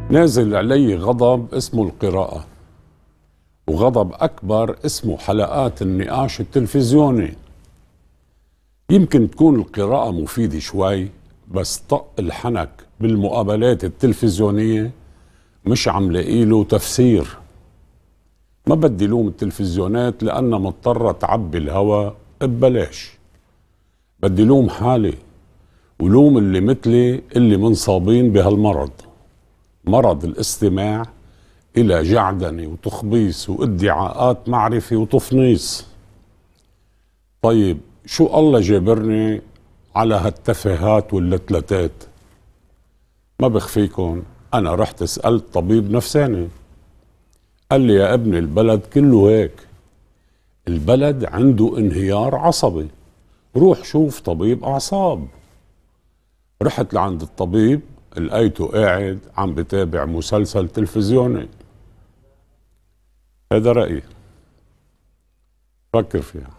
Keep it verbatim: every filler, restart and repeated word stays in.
نازل علي غضب اسمه القراءة، وغضب أكبر اسمه حلقات النقاش التلفزيوني. يمكن تكون القراءة مفيدة شوي، بس طق الحنك بالمقابلات التلفزيونية مش عم لاقيله تفسير. ما بدي لوم التلفزيونات لأنها مضطرة تعبي الهوا ببلاش، بدي لوم حالي ولوم اللي مثلي اللي منصابين بهالمرض، مرض الاستماع إلى جعدنة وتخبيص وادعاءات معرفة وتفنيص. طيب شو الله جابرني على هالتفاهات واللتلتات؟ ما بخفيكن أنا رحت سألت طبيب نفساني، قال لي يا ابني البلد كله هيك، البلد عنده انهيار عصبي، روح شوف طبيب أعصاب. رحت لعند الطبيب لقيته قاعد عم بتابع مسلسل تلفزيوني. هذا رأيي، فكر فيها.